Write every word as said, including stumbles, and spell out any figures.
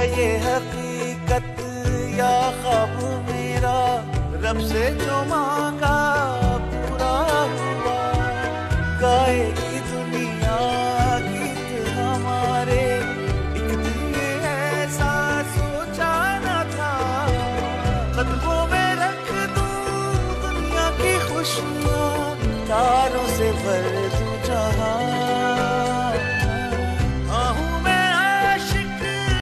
ये हकीकत या ख्वाब मेरा, रब से जो मांगा पूरा हुआ। गाएगी दुनिया गीत हमारे, एक दिन ये ऐसा सोचा न था। कदमों में रख दूं दुनिया की खुशियाँ, तारों से भर